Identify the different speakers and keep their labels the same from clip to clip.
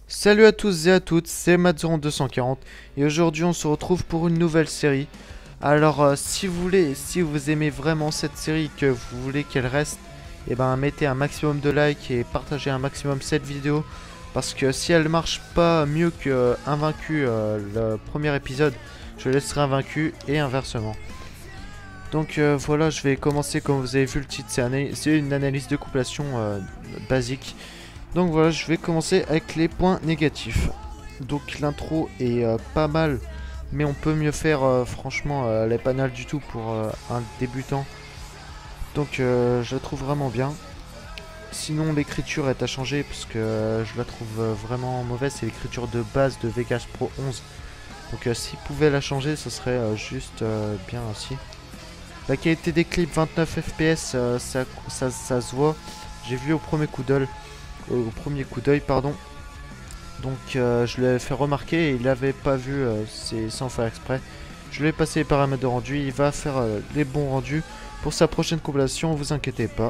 Speaker 1: Salut à tous et à toutes, c'est Matzuron240 et aujourd'hui on se retrouve pour une nouvelle série. Alors si vous voulez, si vous aimez vraiment cette série et que vous voulez qu'elle reste, et ben mettez un maximum de likes et partagez un maximum cette vidéo. Parce que si elle marche pas mieux que Invaincu le premier épisode, je laisserai Invaincu et inversement. Donc voilà, je vais commencer comme vous avez vu le titre, c'est une analyse de compilation basique. Donc voilà, je vais commencer avec les points négatifs. Donc l'intro est pas mal, mais on peut mieux faire, franchement, elle est pas mal du tout pour un débutant. Donc je la trouve vraiment bien. Sinon l'écriture est à changer parce que je la trouve vraiment mauvaise, c'est l'écriture de base de Vegas Pro 11. Donc s'il pouvait la changer, ce serait juste bien aussi. La qualité des clips 29 fps, ça se voit. J'ai vu au premier coup d'œil, pardon. Donc je lui ai fait remarquer et il l'avait pas vu, c'est sans faire exprès. Je lui ai passé les paramètres de rendu, il va faire les bons rendus pour sa prochaine compilation, vous inquiétez pas.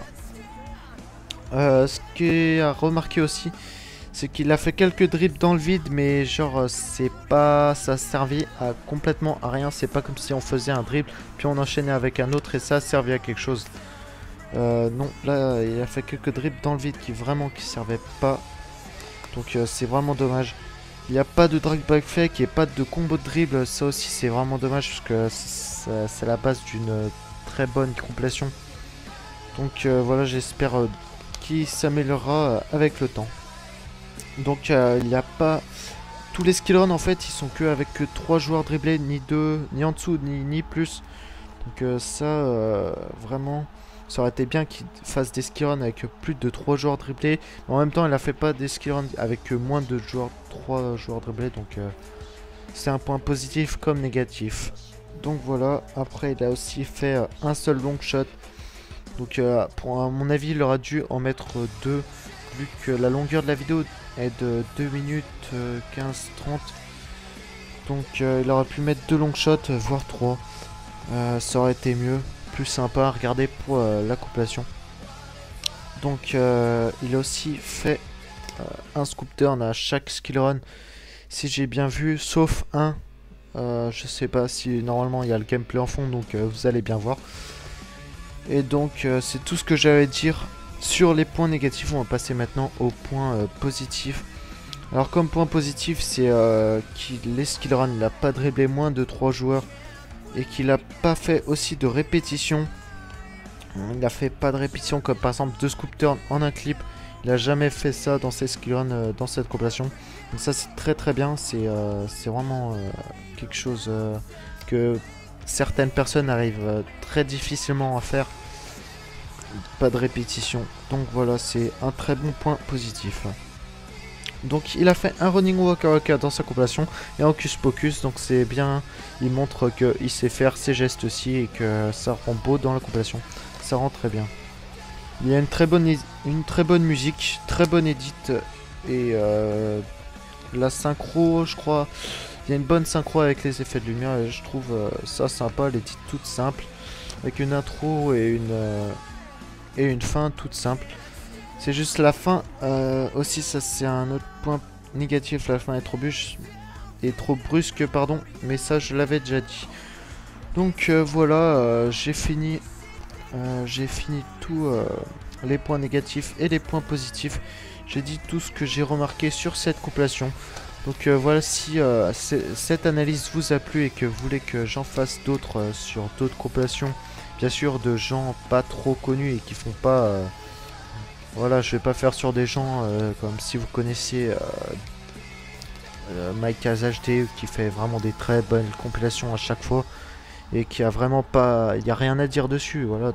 Speaker 1: Ce qui est à remarquer aussi, c'est qu'il a fait quelques dribbles dans le vide, mais genre c'est pas, ça servait à complètement à rien. C'est pas comme si on faisait un dribble puis on enchaînait avec un autre et ça servait à quelque chose. Non, là il a fait quelques dribbles dans le vide qui servaient pas. Donc c'est vraiment dommage. Il n'y a pas de drag back fake et pas de combo de dribble. Ça aussi c'est vraiment dommage parce que c'est la base d'une très bonne compilation. Donc voilà, j'espère qu'il s'améliorera avec le temps. Donc il n'y a pas... Tous les skillruns en fait ils sont que avec 3 joueurs dribblés, ni 2, ni en dessous, ni plus. Donc ça vraiment... Ça aurait été bien qu'il fasse des skillruns avec plus de 3 joueurs dribblés. Mais en même temps, il a fait pas des skillruns avec moins de joueurs, 3 joueurs dribblés. Donc c'est un point positif comme négatif. Donc voilà, après il a aussi fait un seul long shot. Donc pour à mon avis, il aurait dû en mettre 2. Vu que la longueur de la vidéo est de 2 minutes 15-30. Donc il aurait pu mettre 2 long shots, voire 3. Ça aurait été mieux, plus sympa à regarder pour la compilation. Donc il a aussi fait un scoop turn à chaque skill run, si j'ai bien vu, sauf un. Je sais pas si normalement il y a le gameplay en fond, donc vous allez bien voir. Et donc c'est tout ce que j'avais à dire sur les points négatifs. On va passer maintenant aux points positifs. Alors comme point positif, c'est qu'il les skill run, il n'a pas dribblé moins de 3 joueurs. Et qu'il n'a pas fait aussi de répétition. Il n'a fait pas de répétition comme par exemple 2 scoop turn en un clip. Il n'a jamais fait ça dans ses skill runs dans cette compilation. Donc ça c'est très bien. C'est vraiment quelque chose que certaines personnes arrivent très difficilement à faire. Pas de répétition. Donc voilà, c'est un très bon point positif. Donc il a fait un running waka waka dans sa compilation et un hocus pocus, donc c'est bien, il montre qu'il sait faire ses gestes aussi et que ça rend beau dans la compilation, ça rend très bien. Il y a une très bonne musique, très bonne edit et la synchro, je crois, il y a une bonne synchro avec les effets de lumière et je trouve ça sympa, l'edit toute simple, avec une intro et une fin toute simple. C'est juste la fin, aussi ça c'est un autre point négatif, la fin est trop brusque, pardon, mais ça je l'avais déjà dit. Donc voilà, j'ai fini tous les points négatifs et les points positifs. J'ai dit tout ce que j'ai remarqué sur cette compilation. Donc voilà, si cette analyse vous a plu et que vous voulez que j'en fasse d'autres sur d'autres compilations, bien sûr de gens pas trop connus et qui font pas... Voilà, je vais pas faire sur des gens comme si vous connaissiez Mike HD qui fait vraiment des très bonnes compilations à chaque fois et qui a vraiment pas, il y a rien à dire dessus. Voilà,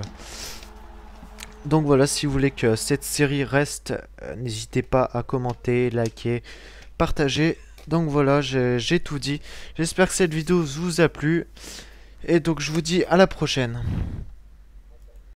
Speaker 1: donc voilà, si vous voulez que cette série reste, n'hésitez pas à commenter, liker, partager. Donc voilà, j'ai tout dit. J'espère que cette vidéo vous a plu et donc je vous dis à la prochaine.